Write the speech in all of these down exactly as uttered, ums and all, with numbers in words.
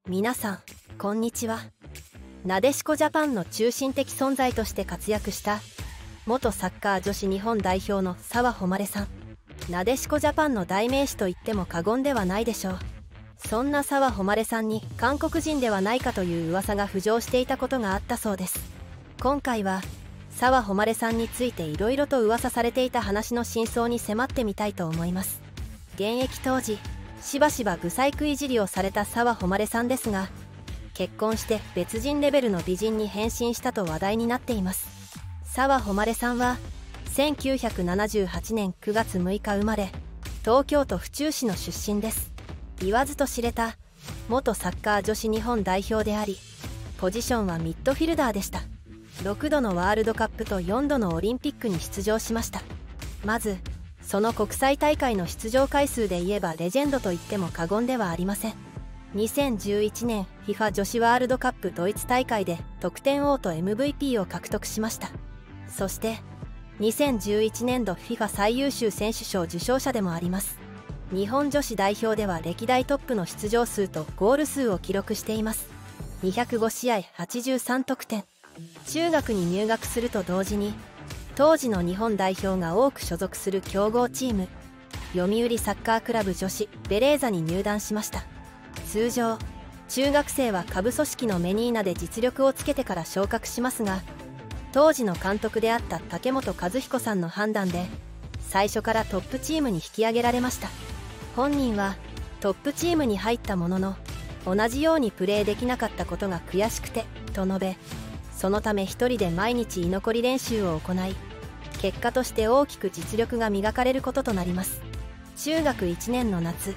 皆さんこんにちは。なでしこジャパンの中心的存在として活躍した元サッカー女子日本代表の澤穂希さん。なでしこジャパンの代名詞と言っても過言ではないでしょう。そんな澤穂希さんに韓国人ではないかという噂が浮上していたことがあったそうです。今回は澤穂希さんについていろいろと噂されていた話の真相に迫ってみたいと思います。現役当時しばしばブサイクいじりをされた澤穂希さんですが、結婚して別人レベルの美人に変身したと話題になっています。澤穂希さんはせんきゅうひゃくななじゅうはちねんくがつむいか生まれ、東京都府中市の出身です。言わずと知れた元サッカー女子日本代表であり、ポジションはミッドフィルダーでした。ろくどのワールドカップとよんどのオリンピックに出場しました。まずその国際大会の出場回数で言えばレジェンドと言っても過言ではありません。にせんじゅういちねん フィファ 女子ワールドカップドイツ大会で得点王と エムブイピー を獲得しました。そしてにせんじゅういちねんど フィファ 最優秀選手賞受賞者でもあります。日本女子代表では歴代トップの出場数とゴール数を記録しています。にひゃくごしあいはちじゅうさんとくてん。中学に入学すると同時に当時の日本代表が多く所属する強豪チーム読売サッカークラブ女子ベレーザに入団しました。通常中学生は下部組織のメニーナで実力をつけてから昇格しますが、当時の監督であった竹本和彦さんの判断で最初からトップチームに引き上げられました。本人はトップチームに入ったものの同じようにプレーできなかったことが悔しくてと述べ、そのため一人で毎日居残り練習を行い、結果として大きく実力が磨かれることとなります。中学いちねんの夏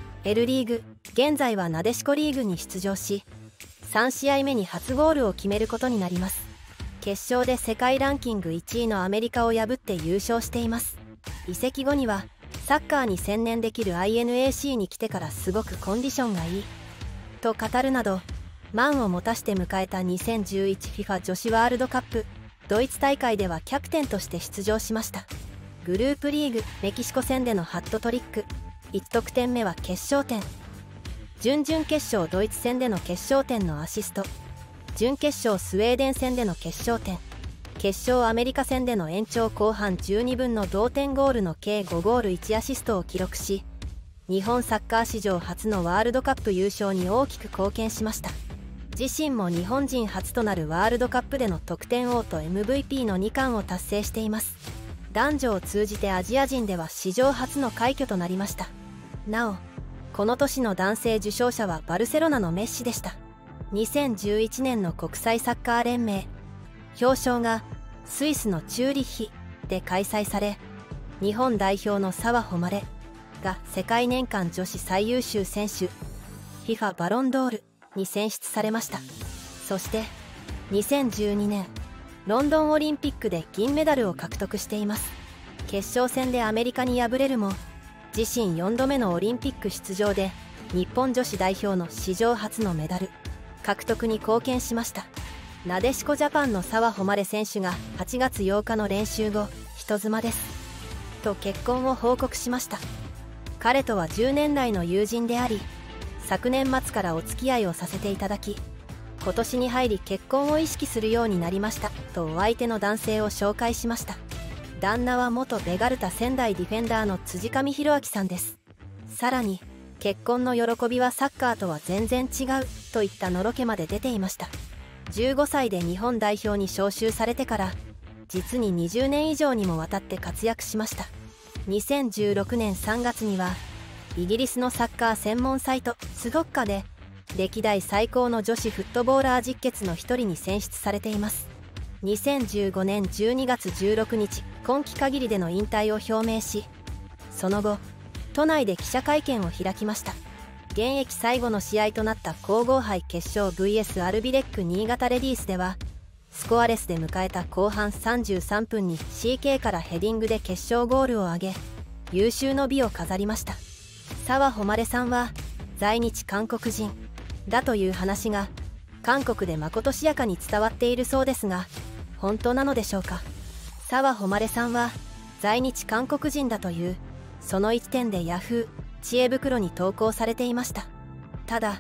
L リーグ、現在はなでしこリーグに出場し、さんしあいめに初ゴールを決めることになります。決勝で世界ランキングいちいのアメリカを破って優勝しています。移籍後にはサッカーに専念できる アイエヌエーシー に来てからすごくコンディションがいいと語るなど、満を持たして迎えた にせんじゅういち フィファ 女子ワールドカップドイツ大会ではキャプテンとして出場しました。グループリーグメキシコ戦でのハットトリック、いちとくてんめは決勝点、準々決勝ドイツ戦での決勝点のアシスト、準決勝スウェーデン戦での決勝点、決勝アメリカ戦での延長後半じゅうにぶんの同点ゴールの計ごゴールいちアシストを記録し、日本サッカー史上初のワールドカップ優勝に大きく貢献しました。自身も日本人初となるワールドカップでの得点王と エムブイピー のにかんを達成しています。男女を通じてアジア人では史上初の快挙となりました。なおこの年の男性受賞者はバルセロナのメッシでした。にせんじゅういちねんの国際サッカー連盟表彰がスイスのチューリッヒで開催され、日本代表の澤穂希が世界年間女子最優秀選手 フィファ バロンドールに選出されました。そしてにせんじゅうにねんロンドンオリンピックで銀メダルを獲得しています。決勝戦でアメリカに敗れるも、自身よんどめのオリンピック出場で日本女子代表の史上初のメダル獲得に貢献しました。なでしこジャパンの澤穂希選手がはちがつようかの練習後、人妻ですと結婚を報告しました。彼とはじゅうねん来の友人であり、昨年末からお付き合いをさせていただき、今年に入り結婚を意識するようになりましたとお相手の男性を紹介しました。旦那は元ベガルタ仙台ディフェンダーの辻上弘明さんです。さらに結婚の喜びはサッカーとは全然違うといったのろけまで出ていました。じゅうごさいで日本代表に招集されてから実ににじゅうねん以上にもわたって活躍しました。にせんじゅうろくねんさんがつにはイギリスのサッカー専門サイトスドッカで歴代最高の女子フットボーラー実傑の一人に選出されています。にせんじゅうごねんじゅうにがつじゅうろくにち今季限りでの引退を表明し、その後都内で記者会見を開きました。現役最後の試合となった皇后杯決勝 ブイエス アルビレック新潟レディースではスコアレスで迎えた後半さんじゅうさんぷんに シーケー からヘディングで決勝ゴールを挙げ有終の美を飾りました。澤穂希さんは在日韓国人だという話が韓国でまことしやかに伝わっているそうですが、本当なのでしょうか。澤穂希さんは在日韓国人だというその一点でヤフー知恵袋に投稿されていました。ただ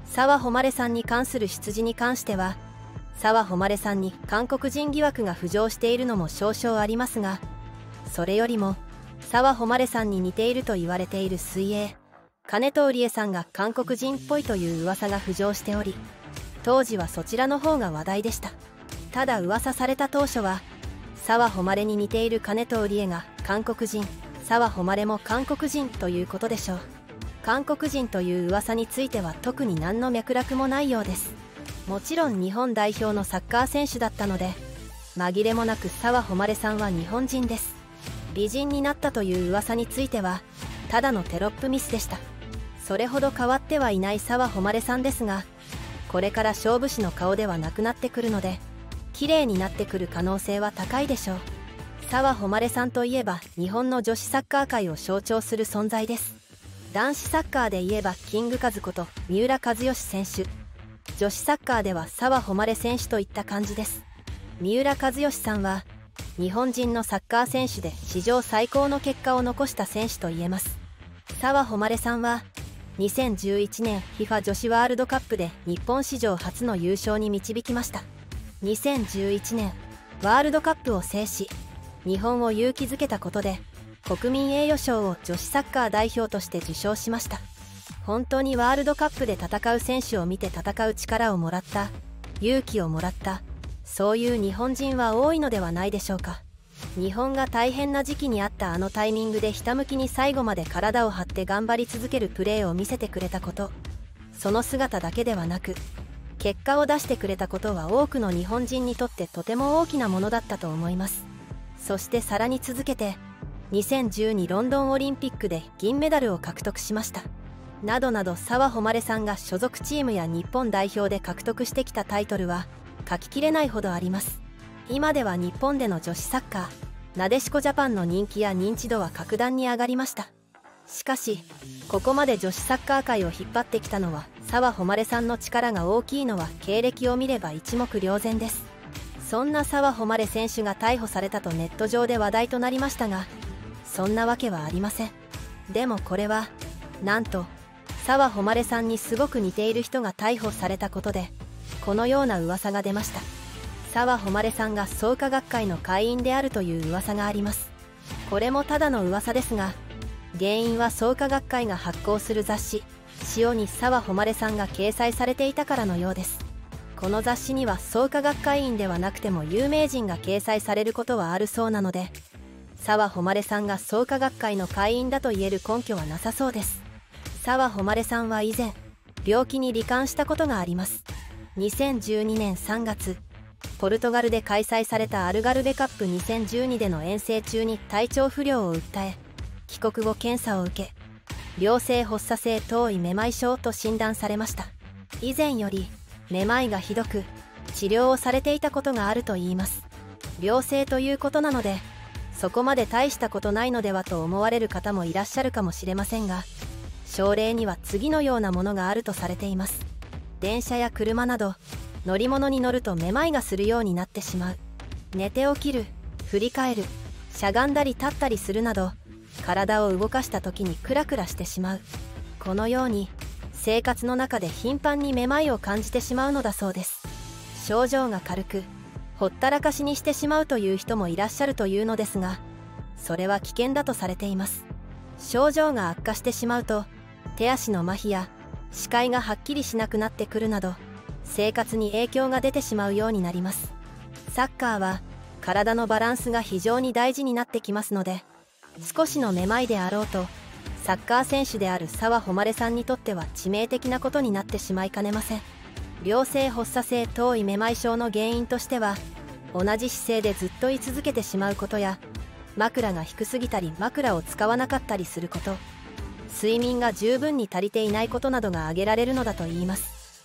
澤穂希さんに関する出自に関しては、澤穂希さんに韓国人疑惑が浮上しているのも少々ありますが、それよりも澤穂希さんに似ていると言われている水泳金藤理恵さんが韓国人っぽいという噂が浮上しており、当時はそちらの方が話題でした。ただ噂された当初は、澤穂希に似ている金藤理恵が韓国人、澤穂希も韓国人ということでしょう。韓国人という噂については特に何の脈絡もないようです。もちろん日本代表のサッカー選手だったので、紛れもなく澤穂希さんは日本人です。美人になったという噂についてはただのテロップミスでした。それほど変わってはいない澤穂希さんですが、これから勝負師の顔ではなくなってくるので、綺麗になってくる可能性は高いでしょう。澤穂希さんといえば日本の女子サッカー界を象徴する存在です。男子サッカーで言えばキングカズこと三浦知良選手、女子サッカーでは澤穂希選手といった感じです。三浦知良さんは日本人のサッカー選手で史上最高の結果を残した選手といえます。澤穂希さんはにせんじゅういちねん フィファ 女子ワールドカップで日本史上初の優勝に導きました。にせんじゅういちねんワールドカップを制し、日本を勇気づけたことで国民栄誉賞を女子サッカー代表として受賞しました。本当にワールドカップで戦う選手を見て戦う力をもらった、勇気をもらった、そういう日本人は多いのではないでしょうか。日本が大変な時期にあったあのタイミングでひたむきに最後まで体を張って頑張り続けるプレーを見せてくれたこと、その姿だけではなく結果を出してくれたことは多くの日本人にとってとても大きなものだったと思います。そしてさらに続けてにせんじゅうにロンドンオリンピックで銀メダルを獲得しました。などなど澤穂希さんが所属チームや日本代表で獲得してきたタイトルは書ききれないほどあります。今では日本での女子サッカーなでしこジャパンの人気や認知度は格段に上がりました。しかしここまで女子サッカー界を引っ張ってきたのは澤穂希さんの力が大きいのは経歴を見れば一目瞭然です。そんな澤穂希選手が逮捕されたとネット上で話題となりましたが、そんなわけはありません。でもこれはなんと澤穂希さんにすごく似ている人が逮捕されたことでこのような噂が出ました。澤穂希さんが創価学会の会員であるという噂があります。これもただの噂ですが、原因は創価学会が発行する雑誌「潮」に澤穂希さんが掲載されていたからのようです。この雑誌には創価学会員ではなくても有名人が掲載されることはあるそうなので、澤穂希さんが創価学会の会員だと言える根拠はなさそうです。澤穂希さんは以前病気に罹患したことがあります。にせんじゅうにねんさんがつ、ポルトガルで開催されたアルガルベカップにせんじゅうにでの遠征中に体調不良を訴え、帰国後検査を受け良性発作性頭位めまい症と診断されました。以前よりめまいがひどく治療をされていたことがあるといいます。良性ということなのでそこまで大したことないのではと思われる方もいらっしゃるかもしれませんが、症例には次のようなものがあるとされています。電車や車など乗り物に乗るとめまいがするようになってしまう。寝て起きる、振り返る、しゃがんだり立ったりするなど体を動かした時にクラクラしてしまう。このように生活の中で頻繁にめまいを感じてしまうのだそうです。症状が軽くほったらかしにしてしまうという人もいらっしゃるというのですが、それは危険だとされています。症状が悪化してしまうと手足の麻痺や視界がはっきりしなくなってくるなど生活に影響が出てしまうようになります。サッカーは体のバランスが非常に大事になってきますので、少しのめまいであろうとサッカー選手である澤穂希さんにとっては致命的なことになってしまいかねません。良性発作性頭位めまい症の原因としては、同じ姿勢でずっと居続けてしまうことや枕が低すぎたり枕を使わなかったりすること、睡眠が十分に足りていないことなどが挙げられるのだといいます。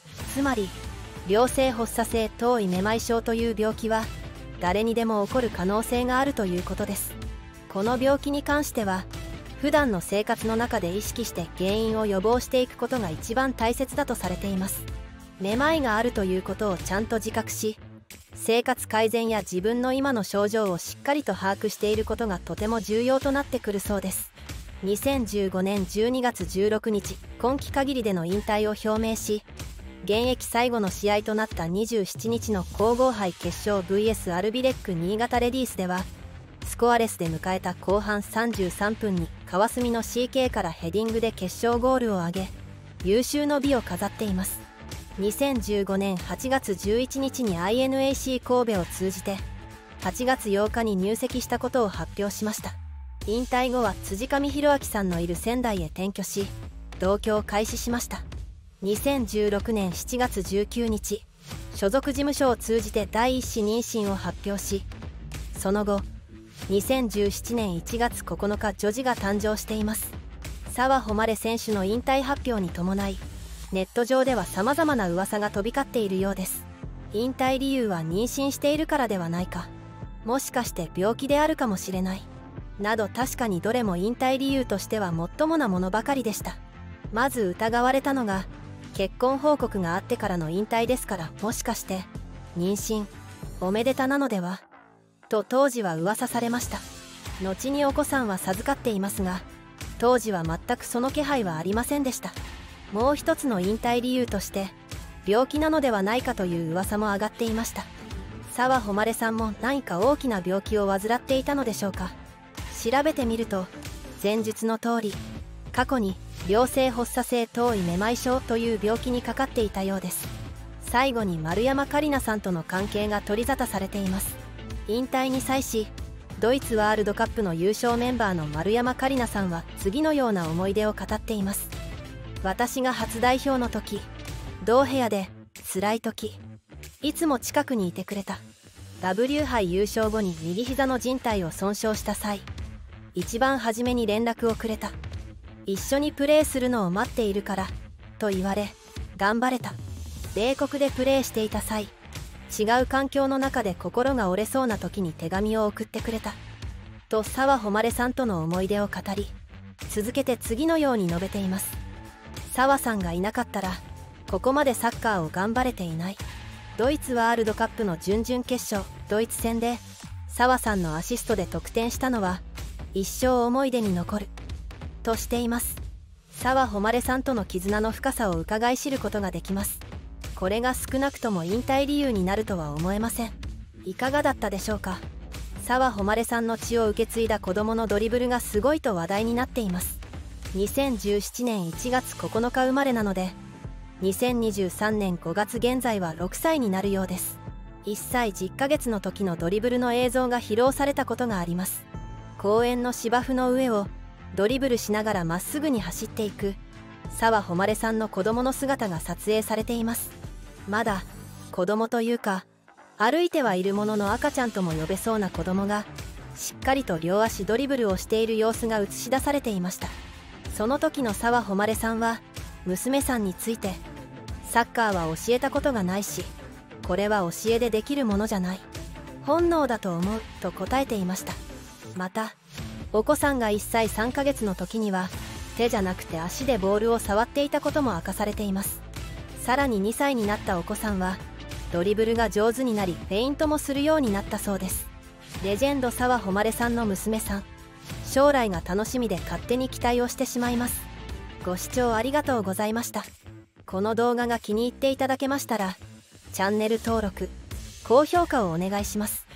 つまり良性発作性頭位めまい症という病気は誰にでも起こる可能性があるということです。この病気に関しては普段の生活の中で意識して原因を予防していくことが一番大切だとされています。めまいがあるということをちゃんと自覚し、生活改善や自分の今の症状をしっかりと把握していることがとても重要となってくるそうです。にせんじゅうごねんじゅうにがつじゅうろくにち、今季限りでの引退を表明し、 現役最後の試合となったにじゅうしちにちの皇后杯決勝 ブイエス アルビレック新潟レディースではスコアレスで迎えた後半さんじゅうさんぷんに川澄の シーケー からヘディングで決勝ゴールを挙げ有終の美を飾っています。にせんじゅうごねんはちがつじゅういちにちに アイエヌエーシー 神戸を通じてはちがつようかに入籍したことを発表しました。引退後は辻上博明さんのいる仙台へ転居し同居を開始しました。にせんじゅうろくねんしちがつじゅうくにち所属事務所を通じて第一子妊娠を発表し、その後にせんじゅうななねんいちがつここのか女児が誕生しています。澤穂希選手の引退発表に伴いネット上では様々な噂が飛び交っているようです。引退理由は妊娠しているからではないか、もしかして病気であるかもしれないなど、確かにどれも引退理由としてはもっともなものばかりでした。まず疑われたのが結婚報告があってからの引退ですから、もしかして妊娠おめでたなのではと当時は噂されました。後にお子さんは授かっていますが、当時は全くその気配はありませんでした。もう一つの引退理由として病気なのではないかという噂も上がっていました。澤穂希さんも何か大きな病気を患っていたのでしょうか。調べてみると前述の通り過去に良性発作性頭位めまい症という病気にかかっていたようです。最後に丸山桂里奈さんとの関係が取り沙汰されています。引退に際しドイツワールドカップの優勝メンバーの丸山桂里奈さんは次のような思い出を語っています。私が初代表の時、同部屋で辛い時いつも近くにいてくれた。 ダブリュー 杯優勝後に右膝の靭帯を損傷した際、一番初めに連絡をくれた。一緒にプレーするのを待っているからと言われ頑張れた。米国でプレーしていた際、違う環境の中で心が折れそうな時に手紙を送ってくれたと澤穂希さんとの思い出を語り、続けて次のように述べています。澤さんがいなかったらここまでサッカーを頑張れていない。ドイツワールドカップの準々決勝ドイツ戦で澤さんのアシストで得点したのは一生思い出に残るとしています。澤穂希さんとの絆の深さを伺い知ることができます。これが少なくとも引退理由になるとは思えません。いかがだったでしょうか。澤穂希さんの血を受け継いだ子供のドリブルがすごいと話題になっています。にせんじゅうななねんいちがつここのか生まれなのでにせんにじゅうさんねんごがつ現在はろくさいになるようです。いっさいじゅっかげつの時のドリブルの映像が披露されたことがあります。公園の芝生の上をドリブルしながらまっすぐに走っていく澤穂希さんの子供の姿が撮影されています。まだ子供というか歩いてはいるものの赤ちゃんとも呼べそうな子供がしっかりと両足ドリブルをしている様子が映し出されていました。その時の澤穂希さんは娘さんについて、サッカーは教えたことがないしこれは教えでできるものじゃない、本能だと思うと答えていました。またお子さんがいっさいさんかげつの時には手じゃなくて足でボールを触っていたことも明かされています。さらににさいになったお子さんはドリブルが上手になりフェイントもするようになったそうです。レジェンド澤穂希さんの娘さん、将来が楽しみで勝手に期待をしてしまいます。ご視聴ありがとうございました。この動画が気に入っていただけましたらチャンネル登録、高評価をお願いします。